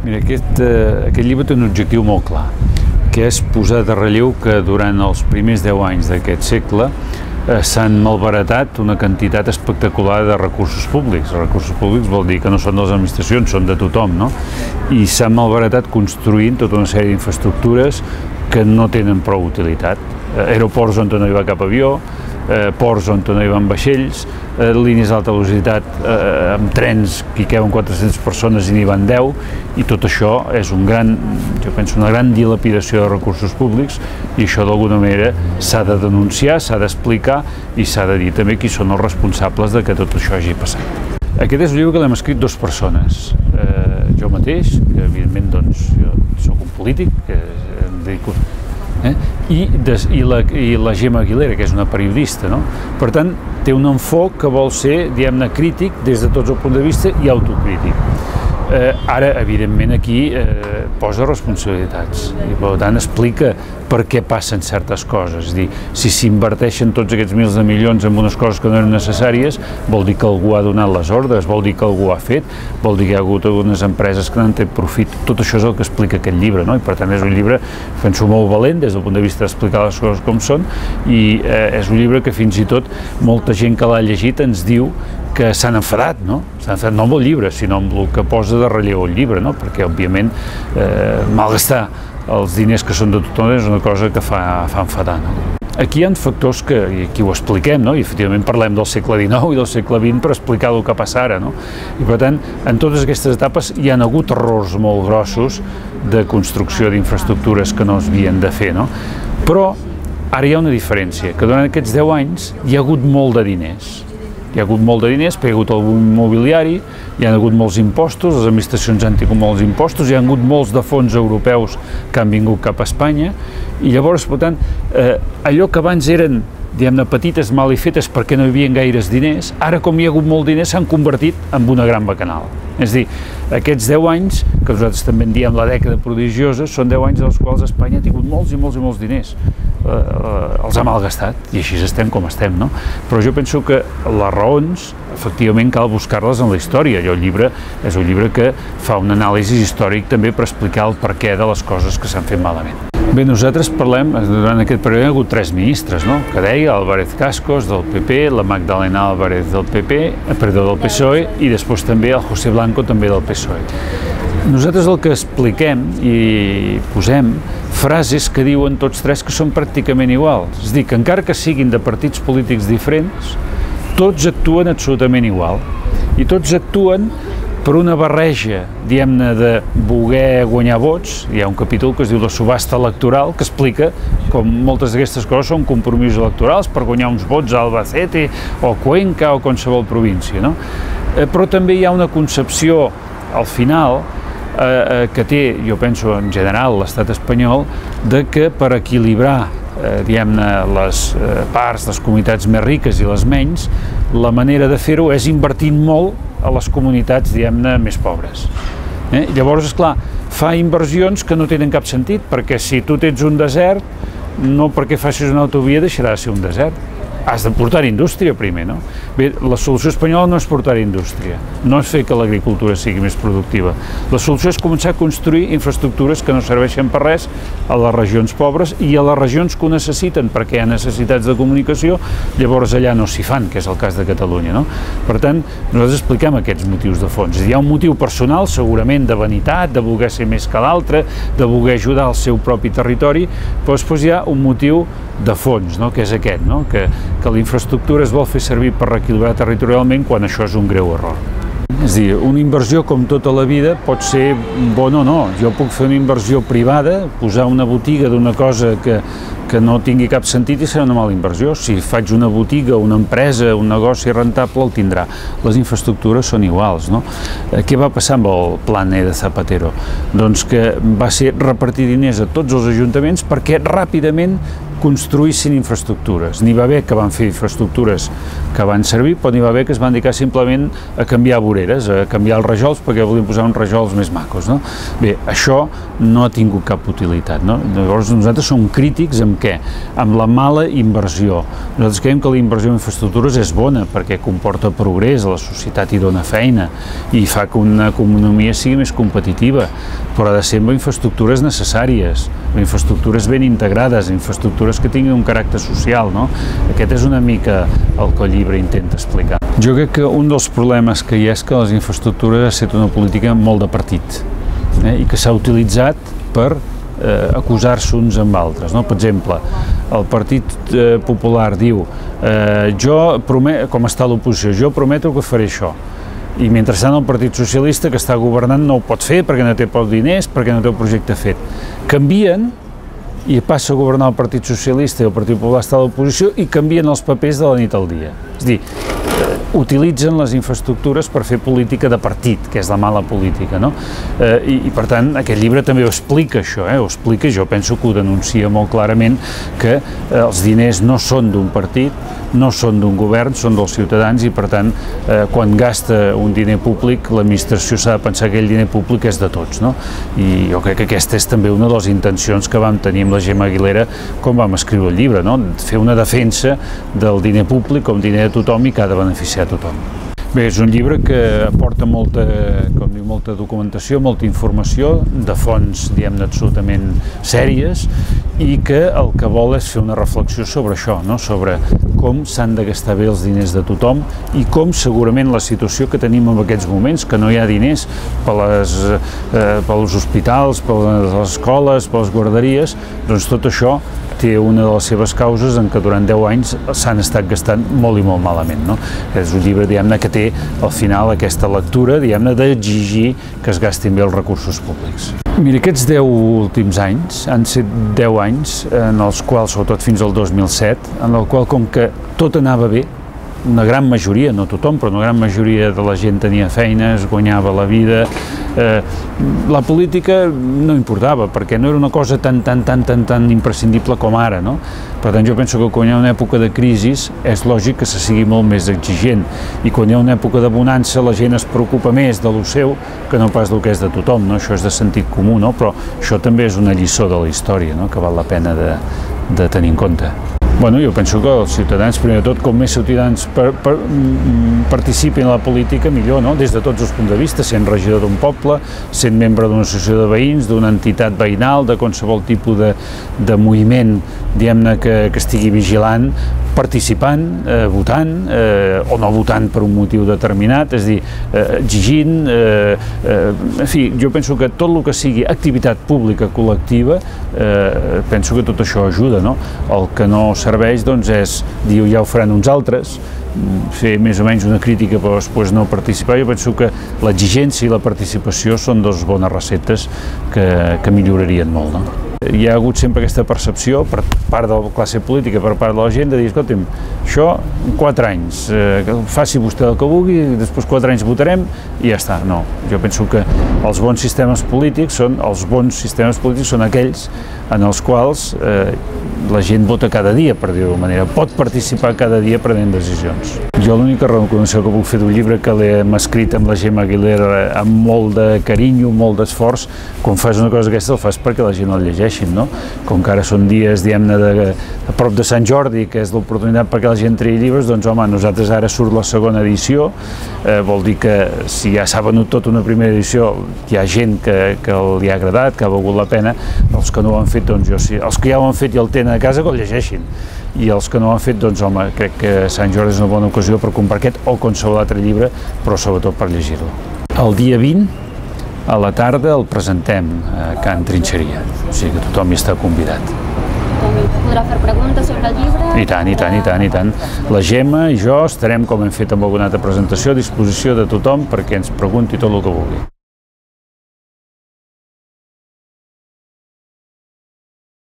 Mira, aquest llibre té un objectiu molt clar, que és posar de relleu que durant els primers 10 anys d'aquest segle s'han malbaratat una quantitat espectacular de recursos públics. Recursos públics vol dir que no són de les administracions, són de tothom, no? I s'han malbaratat construint tota una sèrie d'infraestructures que no tenen prou utilitat. Aeroports on no hi va cap avió, ports on no hi van vaixells, línies d'alta velocitat amb trens que hi caben 400 persones i n'hi van 10, i tot això és jo penso, una gran dilapidació de recursos públics, i això d'alguna manera s'ha de denunciar, s'ha d'explicar i s'ha de dir també qui són els responsables de que tot això hagi passat. Aquest és un llibre que l'hem escrit 2 persones, jo mateix, que evidentment doncs, jo soc un polític, que em dedico i la Gemma Aguilera, que és una periodista, no? Per tant, té un enfoc que vol ser, diguem-ne, crític des de tots els punts de vista i autocrític. Ara, evidentment, aquí posa responsabilitats i, per tant, explica per què passen certes coses. És a dir, si s'inverteixen tots aquests milers de milions en unes coses que no eren necessàries, vol dir que algú ha donat les ordres, vol dir que algú ha fet, vol dir que hi ha hagut algunes empreses que n'han tret profit. Tot això és el que explica aquest llibre, no? I, per tant, és un llibre, penso, molt valent des del punt de vista d'explicar les coses com són, i és un llibre que fins i tot molta gent que l'ha llegit ens diu que s'han enfadat, no? S'han enfadat no amb el llibre, sinó amb el que posa de relleu el llibre, no? Perquè, òbviament, malgastar els diners que són de tothom és una cosa que fa enfadar, no? Aquí hi ha factors que, i aquí ho expliquem, no? I efectivament parlem del segle XIX i del segle XX per explicar el que passa ara, no? I, per tant, en totes aquestes etapes hi ha hagut errors molt grossos de construcció d'infraestructures que no s'havien de fer, no? Però ara hi ha una diferència, que durant aquests 10 anys hi ha hagut molt de diners. Hi ha hagut molt de diners, perquè hi ha hagut el boom immobiliari, hi ha hagut molts impostos, les administracions han tingut molts impostos, hi ha hagut molts de fons europeus que han vingut cap a Espanya, i llavors, per tant, allò que abans eren, diguem-ne, petites malifetes perquè no hi havia gaires diners, ara, com hi ha hagut molt diners, s'han convertit en una gran bacanal. És a dir, aquests 10 anys, que nosaltres també en diem la dècada prodigiosa, són 10 anys dels quals Espanya ha tingut molts i molts i molts diners. Els ha malgastat, i així estem com estem, no? Però jo penso que les raons, efectivament, cal buscar-les en la història. El llibre és un llibre que fa un anàlisi històric també per explicar el perquè de les coses que s'han fet malament. Bé, nosaltres parlem, durant aquest període hi ha hagut 3 ministres, no? Que deia, Álvarez Cascos, del PP, la Magdalena Álvarez del PSOE, i després també el José Blanco, també del PSOE. Nosaltres el que expliquem i posem frases que diuen tots 3 que són pràcticament iguals. És a dir, que encara que siguin de partits polítics diferents, tots actuen absolutament igual. I tots actuen per una barreja, diguem-ne, de voler guanyar vots. Hi ha un capítol que es diu la subhasta electoral, que explica com moltes d'aquestes coses són compromisos electorals per guanyar uns vots a Albacete o Cuenca o qualsevol província, no? Però també hi ha una concepció, al final, que té, jo penso, en general, l'estat espanyol, de que per equilibrar, diguem-ne, les parts, les comunitats més riques i les menys, la manera de fer-ho és invertint molt a les comunitats, diguem-ne, més pobres. Llavors, esclar, fa inversions que no tenen cap sentit, perquè si tu tens un desert, no perquè facis una autovia deixarà de ser un desert. Has de portar indústria primer, no? Bé, la solució espanyola no és portar indústria, no és fer que l'agricultura sigui més productiva. La solució és començar a construir infraestructures que no serveixen per res a les regions pobres i a les regions que ho necessiten, perquè hi ha necessitats de comunicació, llavors allà no s'hi fan, que és el cas de Catalunya, no? Per tant, nosaltres expliquem aquests motius de fons. Hi ha un motiu personal, segurament, de vanitat, de voler ser més que l'altre, de voler ajudar al seu propi territori, però després hi ha un motiu de fons, no? Que és aquest, no? Que la infraestructura es vol fer servir per reequilibrar territorialment quan això és un greu error. És a dir, una inversió, com tota la vida, pot ser bona o no. Jo puc fer una inversió privada, posar una botiga d'una cosa que no tingui cap sentit i serà una mala inversió. Si faig una botiga, una empresa, un negoci rentable, el tindrà. Les infraestructures són iguals, no? Què va passar amb el Plan E de Zapatero? Doncs que va ser repartir diners a tots els ajuntaments perquè ràpidament construïssin infraestructures. N'hi va haver que van fer infraestructures que van servir, però n'hi va haver que es van dedicar simplement a canviar voreres, a canviar els rajols perquè volien posar uns rajols més macos, no? Bé, això no ha tingut cap utilitat, no? Llavors nosaltres som crítics amb què? Amb la mala inversió. Nosaltres creiem que la inversió en infraestructures és bona perquè comporta progrés, a la societat hi dona feina i fa que una economia sigui més competitiva, però ha de ser amb infraestructures necessàries, amb infraestructures ben integrades, infraestructures que tinguin un caràcter social, no? Aquest és una mica el que el llibre intenta explicar. Jo crec que un dels problemes que hi ha és que les infraestructures ha estat una política molt de partit, i que s'ha utilitzat per acusar-se uns amb altres, no? Per exemple, el Partit Popular diu jo prometo, com està l'oposició, jo prometo que faré això, i mentrestant el Partit Socialista que està governant no ho pot fer perquè no té prou diners, perquè no té el projecte fet. Canvien i passa a governar el Partit Socialista i el Partit Popular està a l'oposició i canvien els papers de la nit al dia. És a dir, utilitzen les infraestructures per fer política de partit, que és la mala política, no? I per tant, aquest llibre també ho explica això, ho explica, jo penso que ho denuncia molt clarament, que els diners no són d'un partit, no són d'un govern, són dels ciutadans i per tant, quan gasta un diner públic, l'administració s'ha de pensar que aquell diner públic és de tots, no? I jo crec que aquesta és també una de les intencions que vam tenir amb la Gemma Aguilera quan vam escriure el llibre, no? Fer una defensa del diner públic com diner de tothom i que ha de beneficiar a tothom. Bé, és un llibre que aporta molta documentació, molta informació, de fonts, diguem-ne, absolutament sèries, i que el que vol és fer una reflexió sobre això, no? Sobre com s'han de gastar bé els diners de tothom i com segurament la situació que tenim en aquests moments, que no hi ha diners pels hospitals, per les escoles, per les guarderies, doncs tot això té una de les seves causes en què durant 10 anys s'han estat gastant molt i molt malament, no? És un llibre, diguem-ne, que té al final aquesta lectura, diguem-ne, d'exigir que es gastin bé els recursos públics. Mira, aquests 10 últims anys han estat 10 anys en els quals, sobretot fins al 2007, en el qual, com que tot anava bé, una gran majoria, no tothom, però una gran majoria de la gent tenia feina, es guanyava la vida, la política no importava, perquè no era una cosa tan imprescindible com ara, no? Per tant, jo penso que quan hi ha una època de crisi és lògic que se sigui molt més exigent, i quan hi ha una època de bonança la gent es preocupa més de lo seu que no pas del que és de tothom, no? Això és de sentit comú, no? Però això també és una lliçó de la història, no? Que val la pena de tenir en compte. Bueno, jo penso que els ciutadans, primer de tot, com més ciutadans participin a la política, millor, no? Des de tots els punts de vista, sent regidor d'un poble, sent membre d'una associació de veïns, d'una entitat veïnal, de qualsevol tipus de moviment, diguem-ne, que estigui vigilant, participant, votant, o no votant per un motiu determinat, és a dir, exigint, en fi, jo penso que tot el que sigui activitat pública col·lectiva, penso que tot això ajuda, no? El que no serveix, doncs, és dir ja ho faran uns altres, fer més o menys una crítica però després no participar. Jo penso que l'exigència i la participació són dues bones receptes que millorarien molt, no? Hi ha hagut sempre aquesta percepció per part de la classe política, per part de la gent, de dir, escolta'm, això en 4 anys, faci vostè el que vulgui, després 4 anys votarem i ja està. No, jo penso que els bons sistemes polítics són aquells en els quals la gent vota cada dia, per dir-ho d'alguna manera, pot participar cada dia prenent decisions. Jo l'única recomanació que puc fer d'un llibre que l'hem escrit amb la Gemma Aguilera amb molt de carinyo, molt d'esforç, quan fas una cosa d'aquesta el fas perquè la gent el llegeixin, no? Com que ara són dies, diguem-ne, a prop de Sant Jordi, que és l'oportunitat perquè la gent tregui llibres, doncs home, nosaltres ara surt la segona edició, vol dir que si ja s'ha venut tot una primera edició, hi ha gent que li ha agradat, que ha valgut la pena, els que no ho han fet, doncs jo sí, els que ja ho han fet i el tenen a casa, que el llegeixin, i els que no ho han fet, doncs home, crec que Sant Jordi és una bona ocasió per comprar aquest o qualsevol altre llibre, però sobretot per llegir-lo. El dia 20, a la tarda, el presentem a Can Trinxeria, o sigui que tothom hi està convidat. Podrà fer preguntes sobre el llibre? I tant. La Gemma i jo estarem, com hem fet amb alguna altra presentació, a disposició de tothom perquè ens pregunti tot el que vulgui.